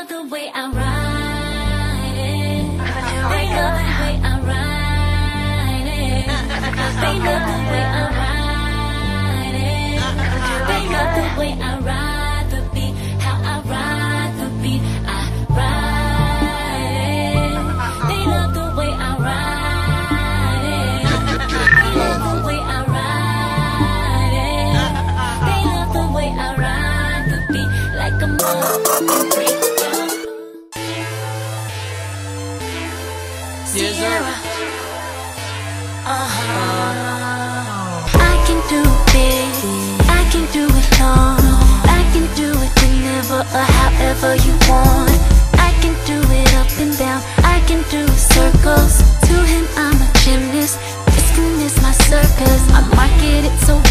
love the way I ride it. They love the way I ride it. They love the way I ride it. They love the way I ride the beat. How I ride the beat. I ride it. They love the way I ride it. They love the way I ride it. They love the way I ride the beat like a motherfucking break. Sierra. I can do it, I can do it long, I can do it whenever or however you want. I can do it up and down, I can do circles. To him I'm a gymnast, this is my circus. I market it so